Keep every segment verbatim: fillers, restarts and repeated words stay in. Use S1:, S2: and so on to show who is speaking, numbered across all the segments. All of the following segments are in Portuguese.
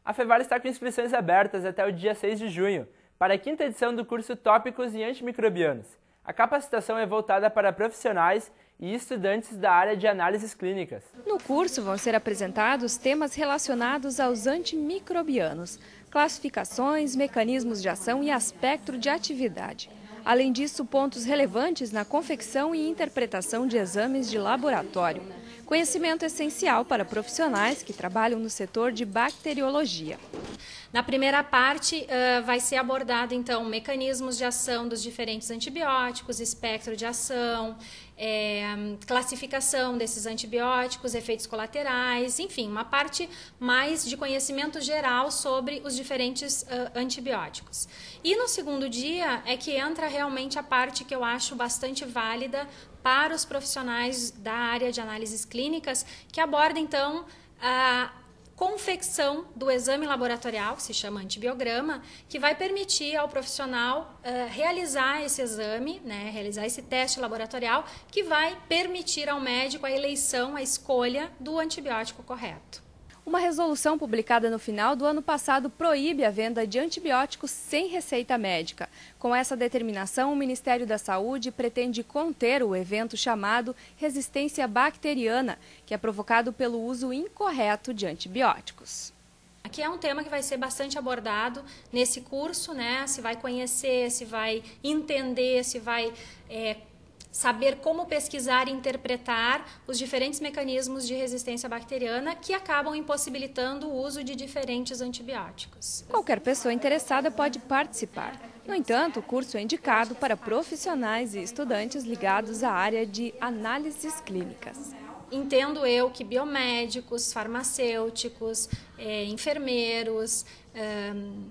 S1: A Feval está com inscrições abertas até o dia seis de junho, para a quinta edição do curso Tópicos em Antimicrobianos. A capacitação é voltada para profissionais e estudantes da área de análises clínicas.
S2: No curso vão ser apresentados temas relacionados aos antimicrobianos, classificações, mecanismos de ação e aspecto de atividade. Além disso, pontos relevantes na confecção e interpretação de exames de laboratório. Conhecimento essencial para profissionais que trabalham no setor de bacteriologia.
S3: Na primeira parte, uh, vai ser abordado, então, mecanismos de ação dos diferentes antibióticos, espectro de ação, é, classificação desses antibióticos, efeitos colaterais, enfim, uma parte mais de conhecimento geral sobre os diferentes uh, antibióticos. E no segundo dia é que entra realmente a parte que eu acho bastante válida para os profissionais da área de análises clínicas, que aborda, então, a confecção do exame laboratorial, que se chama antibiograma, que vai permitir ao profissional uh, realizar esse exame, né, realizar esse teste laboratorial, que vai permitir ao médico a eleição, a escolha do antibiótico correto.
S2: Uma resolução publicada no final do ano passado proíbe a venda de antibióticos sem receita médica. Com essa determinação, o Ministério da Saúde pretende conter o evento chamado resistência bacteriana, que é provocado pelo uso incorreto de antibióticos.
S3: Aqui é um tema que vai ser bastante abordado nesse curso, né? Se vai conhecer, se vai entender, se vai é, saber como pesquisar e interpretar os diferentes mecanismos de resistência bacteriana que acabam impossibilitando o uso de diferentes antibióticos.
S2: Qualquer pessoa interessada pode participar. No entanto, o curso é indicado para profissionais e estudantes ligados à área de análises clínicas.
S3: Entendo eu que biomédicos, farmacêuticos, eh, enfermeiros, eh,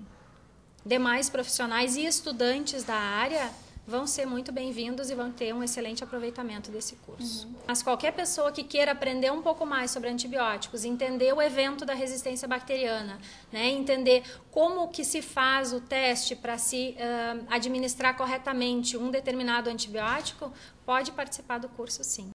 S3: demais profissionais e estudantes da área vão ser muito bem-vindos e vão ter um excelente aproveitamento desse curso. Uhum. Mas qualquer pessoa que queira aprender um pouco mais sobre antibióticos, entender o evento da resistência bacteriana, né, entender como que se faz o teste para se uh, administrar corretamente um determinado antibiótico, pode participar do curso sim.